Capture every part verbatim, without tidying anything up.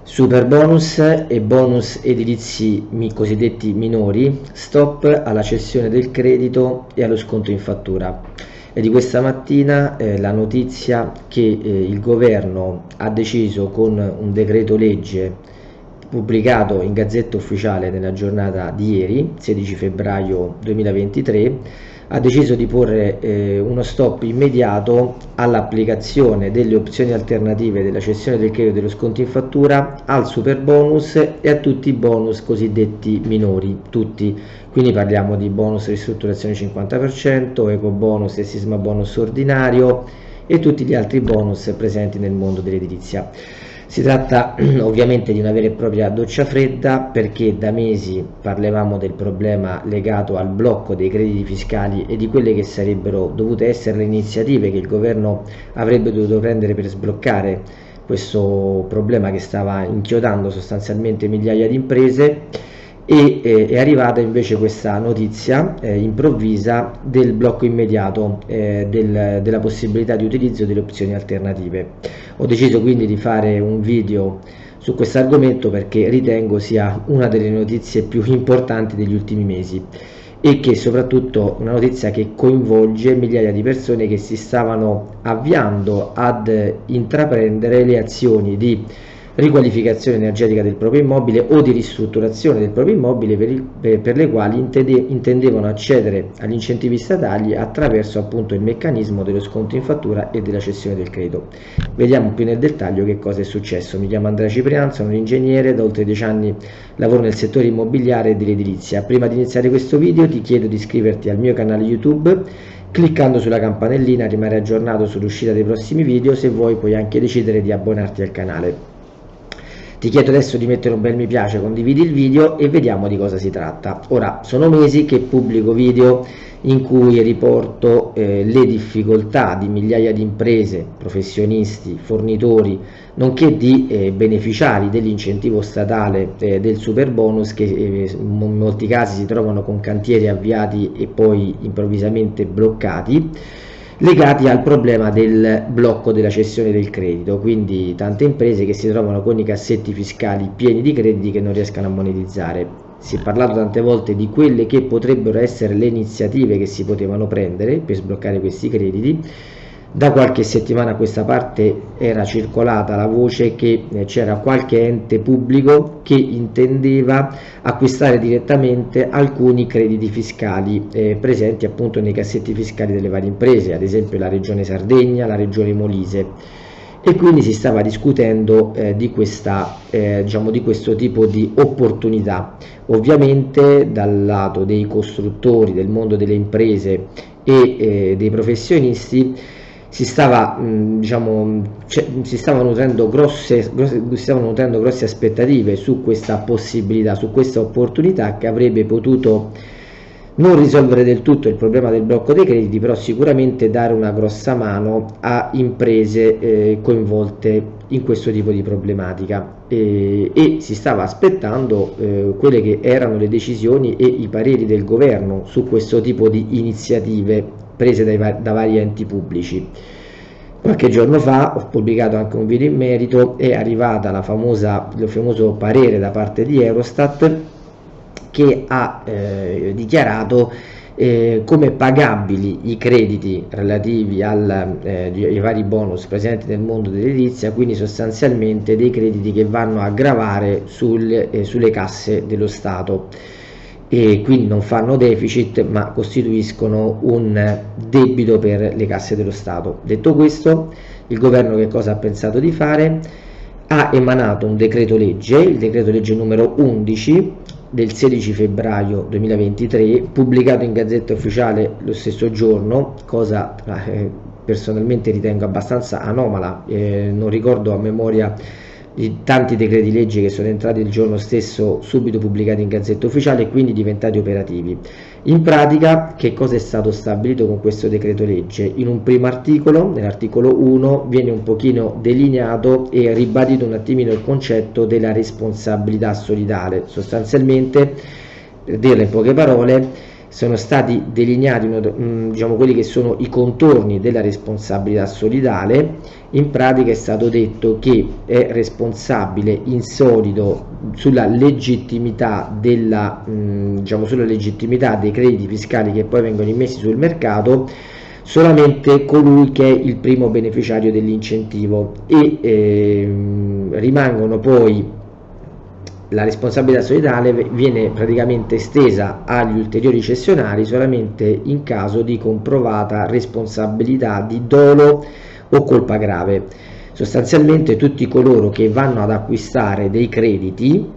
Super bonus e bonus edilizi mi- cosiddetti minori, stop alla cessione del credito e allo sconto in fattura. È di questa mattina eh, la notizia che eh, il governo ha deciso con un decreto legge pubblicato in Gazzetta Ufficiale nella giornata di ieri, sedici febbraio duemilaventitré, ha deciso di porre eh, uno stop immediato all'applicazione delle opzioni alternative della cessione del credito e dello sconto in fattura, al super bonus e a tutti i bonus cosiddetti minori, tutti. Quindi parliamo di bonus ristrutturazione cinquanta per cento, eco bonus e sisma bonus ordinario e tutti gli altri bonus presenti nel mondo dell'edilizia. Si tratta ovviamente di una vera e propria doccia fredda, perché da mesi parlavamo del problema legato al blocco dei crediti fiscali e di quelle che sarebbero dovute essere le iniziative che il governo avrebbe dovuto prendere per sbloccare questo problema che stava inchiodando sostanzialmente migliaia di imprese. E eh, è arrivata invece questa notizia eh, improvvisa del blocco immediato eh, del, della possibilità di utilizzo delle opzioni alternative. Ho deciso quindi di fare un video su questo argomento perché ritengo sia una delle notizie più importanti degli ultimi mesi e che soprattutto una notizia che coinvolge migliaia di persone che si stavano avviando ad intraprendere le azioni di riqualificazione energetica del proprio immobile o di ristrutturazione del proprio immobile, per, il, per, per le quali intende, intendevano accedere agli incentivi statali attraverso appunto il meccanismo dello sconto in fattura e della cessione del credito. Vediamo più nel dettaglio che cosa è successo. Mi chiamo Andrea Ciprian, sono un ingegnere, da oltre dieci anni lavoro nel settore immobiliare e dell'edilizia. Prima di iniziare questo video ti chiedo di iscriverti al mio canale YouTube cliccando sulla campanellina, rimanere aggiornato sull'uscita dei prossimi video. Se vuoi puoi anche decidere di abbonarti al canale. Ti chiedo adesso di mettere un bel mi piace, condividi il video e vediamo di cosa si tratta. Ora, sono mesi che pubblico video in cui riporto eh, le difficoltà di migliaia di imprese, professionisti, fornitori, nonché di eh, beneficiari dell'incentivo statale eh, del super bonus, che eh, in molti casi si trovano con cantieri avviati e poi improvvisamente bloccati, legati al problema del blocco della cessione del credito. Quindi tante imprese che si trovano con i cassetti fiscali pieni di crediti che non riescano a monetizzare. Si è parlato tante volte di quelle che potrebbero essere le iniziative che si potevano prendere per sbloccare questi crediti. Da qualche settimana a questa parte era circolata la voce che c'era qualche ente pubblico che intendeva acquistare direttamente alcuni crediti fiscali eh, presenti appunto nei cassetti fiscali delle varie imprese, ad esempio la regione Sardegna, la regione Molise, e quindi si stava discutendo eh, di, questa, eh, diciamo, di questo tipo di opportunità. Ovviamente dal lato dei costruttori, del mondo delle imprese e eh, dei professionisti si stava mh, diciamo cioè, si stavano nutrendo grosse, grosse si stavano nutrendo grosse aspettative su questa possibilità, su questa opportunità che avrebbe potuto non risolvere del tutto il problema del blocco dei crediti, però sicuramente dare una grossa mano a imprese eh, coinvolte in questo tipo di problematica, e, e si stava aspettando eh, quelle che erano le decisioni e i pareri del governo su questo tipo di iniziative prese dai, da vari enti pubblici. Qualche giorno fa ho pubblicato anche un video in merito, è arrivata la famosa, il famoso parere da parte di Eurostat, che ha eh, dichiarato eh, come pagabili i crediti relativi al, eh, ai vari bonus presenti nel mondo dell'edilizia, quindi sostanzialmente dei crediti che vanno a gravare sul, eh, sulle casse dello Stato, e quindi non fanno deficit ma costituiscono un debito per le casse dello Stato. Detto questo, il governo che cosa ha pensato di fare? Ha emanato un decreto legge, il decreto legge numero undici del sedici febbraio duemilaventitré, pubblicato in Gazzetta Ufficiale lo stesso giorno, cosa eh, personalmente ritengo abbastanza anomala. Eh, non ricordo a memoria di tanti decreti legge che sono entrati il giorno stesso subito pubblicati in Gazzetta Ufficiale e quindi diventati operativi. In pratica, che cosa è stato stabilito con questo decreto legge? In un primo articolo, nell'articolo uno, viene un pochino delineato e ribadito un attimino il concetto della responsabilità solidale. Sostanzialmente, per dirla in poche parole, sono stati delineati mh, diciamo, quelli che sono i contorni della responsabilità solidale. In pratica è stato detto che è responsabile in solido sulla legittimità, della, mh, diciamo, sulla legittimità dei crediti fiscali che poi vengono immessi sul mercato solamente colui che è il primo beneficiario dell'incentivo, e ehm, rimangono poi, la responsabilità solidale viene praticamente estesa agli ulteriori cessionari solamente in caso di comprovata responsabilità di dolo o colpa grave. Sostanzialmente tutti coloro che vanno ad acquistare dei crediti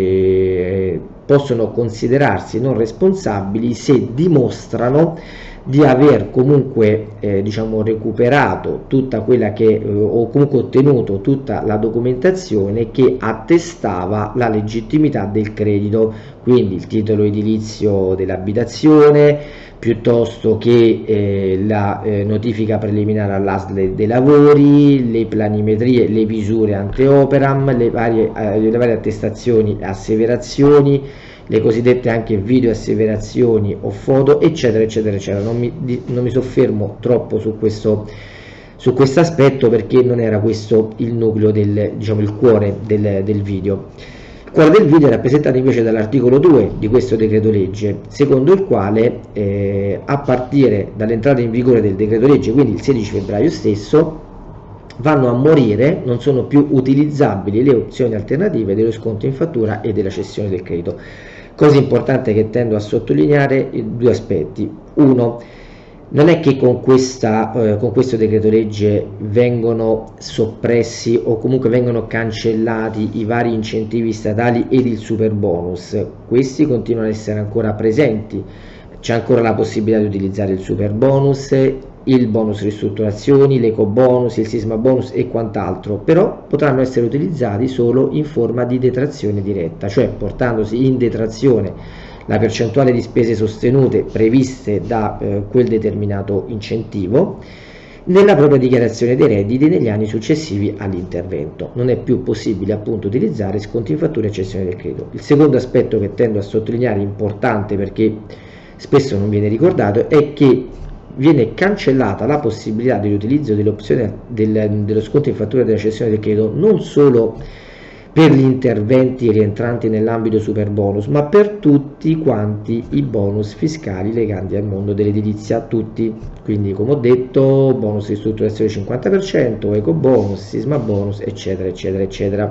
eh, possono considerarsi non responsabili se dimostrano di aver comunque eh, diciamo recuperato tutta quella che eh, o comunque ottenuto tutta la documentazione che attestava la legittimità del credito, quindi il titolo edilizio dell'abitazione, piuttosto che eh, la eh, notifica preliminare all'A S L dei lavori, le planimetrie, le visure ante operam, le varie, eh, le varie attestazioni e asseverazioni, le cosiddette anche video asseverazioni o foto, eccetera eccetera eccetera. Non mi, di, non mi soffermo troppo su questo su questo aspetto, perché non era questo il nucleo del, diciamo, il cuore del, del video. Il cuore del video è rappresentato invece dall'articolo due di questo decreto legge, secondo il quale eh, a partire dall'entrata in vigore del decreto legge, quindi il sedici febbraio stesso, vanno a morire, non sono più utilizzabili le opzioni alternative dello sconto in fattura e della cessione del credito. Cosa importante che tendo a sottolineare, due aspetti. Uno, non è che con, questa, eh, con questo decreto legge vengono soppressi o comunque vengono cancellati i vari incentivi statali ed il super bonus, questi continuano ad essere ancora presenti, c'è ancora la possibilità di utilizzare il super bonus, il bonus ristrutturazioni, l'eco bonus, il sisma bonus e quant'altro, però potranno essere utilizzati solo in forma di detrazione diretta, cioè portandosi in detrazione la percentuale di spese sostenute previste da eh, quel determinato incentivo nella propria dichiarazione dei redditi negli anni successivi all'intervento. Non è più possibile appunto utilizzare sconti in fattura e cessione del credito. Il secondo aspetto che tendo a sottolineare, importante perché spesso non viene ricordato, è che viene cancellata la possibilità dell'utilizzo dell'opzione del, dello sconto in fattura e della cessione del credito non solo per gli interventi rientranti nell'ambito super bonus, ma per tutti quanti i bonus fiscali legati al mondo dell'edilizia, tutti. Quindi, come ho detto, bonus ristrutturazione cinquanta per cento, eco bonus, sisma bonus, eccetera eccetera eccetera.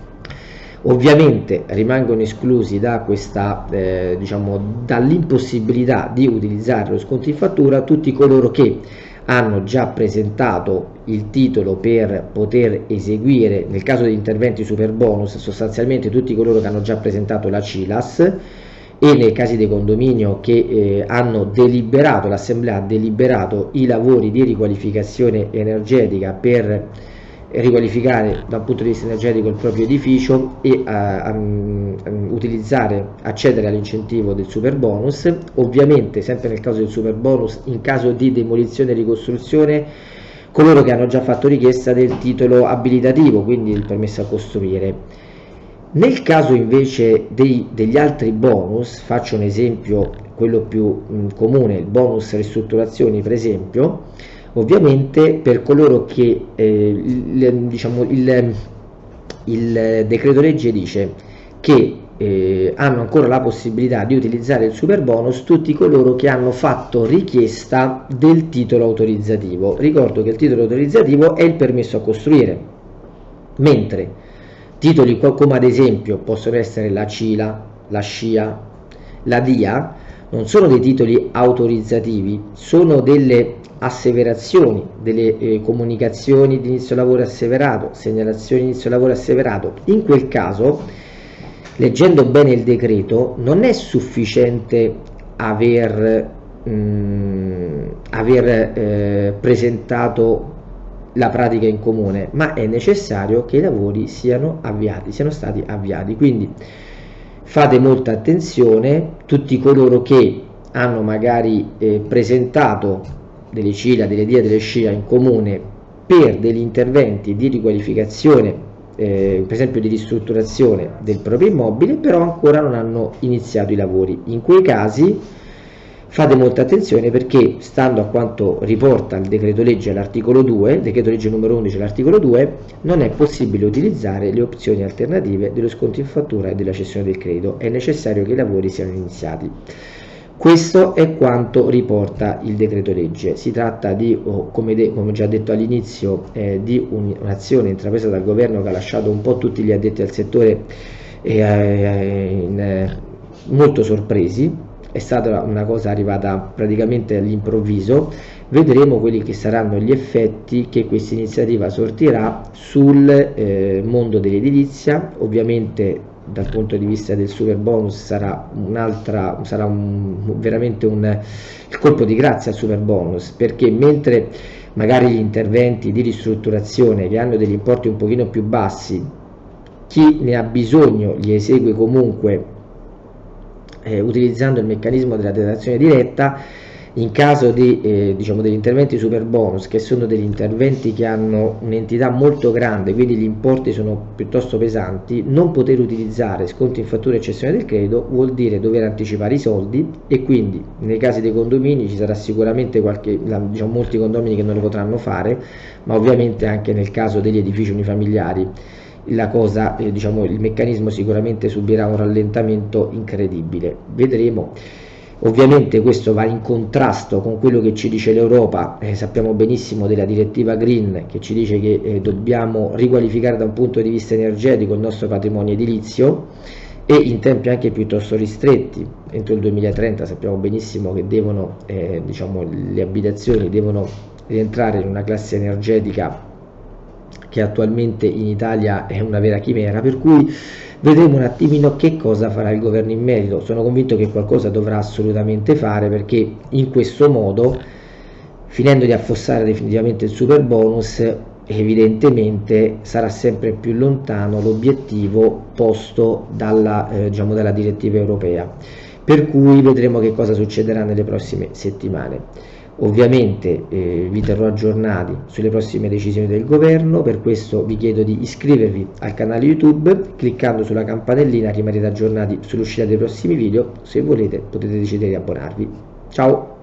Ovviamente rimangono esclusi da questa eh, diciamo dall'impossibilità di utilizzare lo sconto in fattura tutti coloro che hanno già presentato il titolo per poter eseguire, nel caso di interventi super bonus, sostanzialmente tutti coloro che hanno già presentato la C I L A S, e nei casi di condominio che eh, hanno deliberato, l'assemblea ha deliberato i lavori di riqualificazione energetica per riqualificare da un punto di vista energetico il proprio edificio e a, a, a utilizzare, accedere all'incentivo del super bonus. Ovviamente sempre nel caso del super bonus, in caso di demolizione e ricostruzione, coloro che hanno già fatto richiesta del titolo abilitativo, quindi il permesso a costruire. Nel caso invece dei, degli altri bonus, faccio un esempio, quello più mh, comune, il bonus ristrutturazioni per esempio. Ovviamente per coloro che eh, il, diciamo, il, il decreto legge dice che eh, hanno ancora la possibilità di utilizzare il super bonus tutti coloro che hanno fatto richiesta del titolo autorizzativo. Ricordo che il titolo autorizzativo è il permesso a costruire, mentre titoli come ad esempio possono essere la C I L A, la SCIA, la DIA, non sono dei titoli autorizzativi, sono delle asseverazioni, delle eh, comunicazioni di inizio lavoro asseverato, segnalazioni di inizio lavoro asseverato. In quel caso, leggendo bene il decreto, non è sufficiente aver, mh, aver eh, presentato la pratica in comune, ma è necessario che i lavori siano avviati, siano stati avviati. Quindi fate molta attenzione, tutti coloro che hanno magari eh, presentato delle C I L A, delle DIA, delle SCIA in comune per degli interventi di riqualificazione, eh, per esempio di ristrutturazione del proprio immobile, però ancora non hanno iniziato i lavori. In quei casi Fate molta attenzione perché, stando a quanto riporta il decreto legge all'articolo due, decreto legge numero undici all'articolo due, non è possibile utilizzare le opzioni alternative dello sconto in fattura e della cessione del credito, è necessario che i lavori siano iniziati. Questo è quanto riporta il decreto legge. Si tratta di, oh, come, de come già detto all'inizio, eh, di un'azione intrapresa dal governo che ha lasciato un po' tutti gli addetti al settore eh, in, eh, molto sorpresi. È stata una cosa arrivata praticamente all'improvviso. Vedremo quelli che saranno gli effetti che questa iniziativa sortirà sul eh, mondo dell'edilizia. Ovviamente dal punto di vista del super bonus sarà un'altra, sarà un, veramente un il colpo di grazia al super bonus, perché mentre magari gli interventi di ristrutturazione che hanno degli importi un pochino più bassi, chi ne ha bisogno li esegue comunque eh, utilizzando il meccanismo della detrazione diretta. In caso di, eh, diciamo, degli interventi super bonus, che sono degli interventi che hanno un'entità molto grande, quindi gli importi sono piuttosto pesanti, non poter utilizzare sconti in fattura e cessione del credito vuol dire dover anticipare i soldi, e quindi nei casi dei condomini ci sarà sicuramente qualche, diciamo, molti condomini che non lo potranno fare, ma ovviamente anche nel caso degli edifici unifamiliari la cosa, eh, diciamo, il meccanismo sicuramente subirà un rallentamento incredibile. Vedremo. Ovviamente questo va in contrasto con quello che ci dice l'Europa, eh, sappiamo benissimo della direttiva Green, che ci dice che eh, dobbiamo riqualificare da un punto di vista energetico il nostro patrimonio edilizio, e in tempi anche piuttosto ristretti. Entro il duemilatrenta sappiamo benissimo che devono, eh, diciamo, le abitazioni devono rientrare in una classe energetica che attualmente in Italia è una vera chimera, per cui vedremo un attimino che cosa farà il governo in merito. Sono convinto che qualcosa dovrà assolutamente fare, perché in questo modo, finendo di affossare definitivamente il super bonus, evidentemente sarà sempre più lontano l'obiettivo posto dalla, eh, diciamo, dalla direttiva europea, per cui vedremo che cosa succederà nelle prossime settimane. Ovviamente eh, vi terrò aggiornati sulle prossime decisioni del governo, per questo vi chiedo di iscrivervi al canale YouTube, cliccando sulla campanellina rimarrete aggiornati sull'uscita dei prossimi video. Se volete potete decidere di abbonarvi. Ciao!